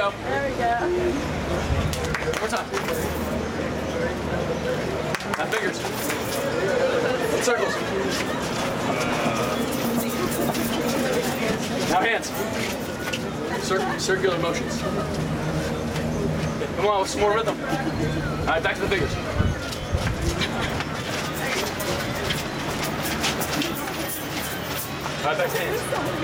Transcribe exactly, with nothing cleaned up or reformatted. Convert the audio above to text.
go. There we go. One more time. Now fingers. Circles. Now hands. Cir circular motions. Come on, with some more rhythm. All right, back to the fingers. All right, back to hands.